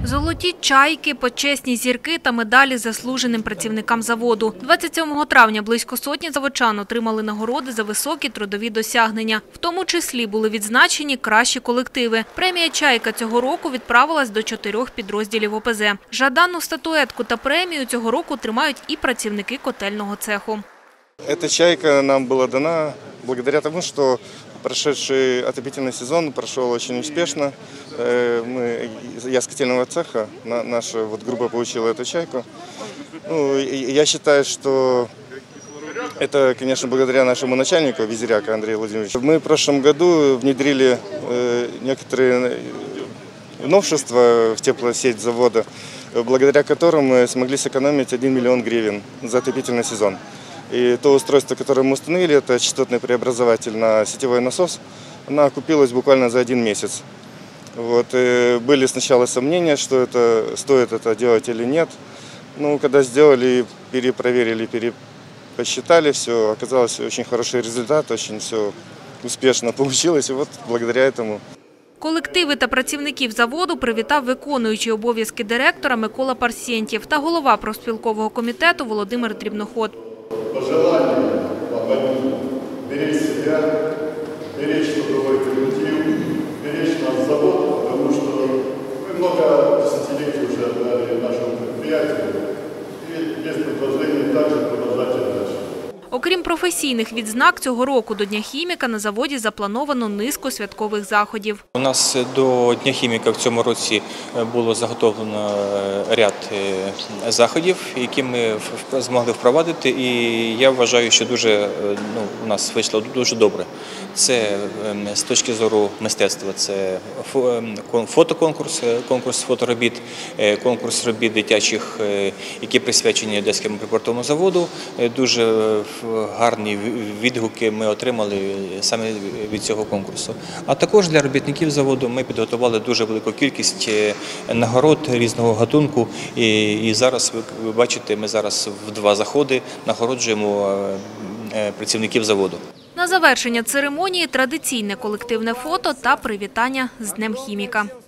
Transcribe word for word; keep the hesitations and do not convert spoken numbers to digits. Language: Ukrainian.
Золоті чайки, почесні зірки та медалі заслуженим працівникам заводу. двадцять сьомого травня близько сотні заводчан отримали нагороди за високі трудові досягнення. В тому числі були відзначені кращі колективи. Премія «Чайка» цього року відправилась до чотирьох підрозділів О Пе Зе. Жадану статуетку та премію цього року тримають і працівники котельного цеху. Эта «Чайка» нам была дана благодаря тому, что прошедший отопительный сезон прошел очень успешно. Мы, я с котельного цеха, наша вот группа получила эту «Чайку». Ну, я считаю, что это, конечно, благодаря нашему начальнику Визиряку Андрею Владимировичу. Мы в прошлом году внедрили некоторые новшества в теплосеть завода, благодаря которым мы смогли сэкономить один миллион гривен за отопительный сезон. И то устройство, которое мы установили, это частотный преобразователь на сетевой насос, она окупилась буквально за один месяц. Вот. И были сначала сомнения, что это, стоит это делать или нет. Ну, когда сделали, перепроверили, перепосчитали все, оказалось очень хороший результат, очень все успешно получилось. И вот благодаря этому. Колективи та працівників заводу привітав виконуючий обов'язки директора Микола Парсєнтєв та голова профспілкового комітету Володимир Дрібноход. Пожелание вам одним – беречь себя, беречь трудовой коллектив, беречь наш завод, потому что мы много десятилетий уже отдали нашему предприятию и без предложения также продолжать это дальше. Окрім професійних відзнак, цього року до Дня хіміка на заводі заплановано низку святкових заходів. У нас до Дня хіміка в цьому році було заготовлено ряд заходів, які ми змогли впровадити, і я вважаю, що дуже, ну, у нас вийшло дуже добре. Це з точки зору мистецтва, це фотоконкурс, конкурс фоторобіт, конкурс робіт дитячих, які присвячені Одеському припортовому заводу. Дуже гарні відгуки ми отримали саме від цього конкурсу. А також для робітників заводу ми підготували дуже велику кількість нагород різного гатунку. І, і зараз, ви бачите, ми зараз в два заходи нагороджуємо працівників заводу. На завершення церемонії традиційне колективне фото та привітання з Днем хіміка.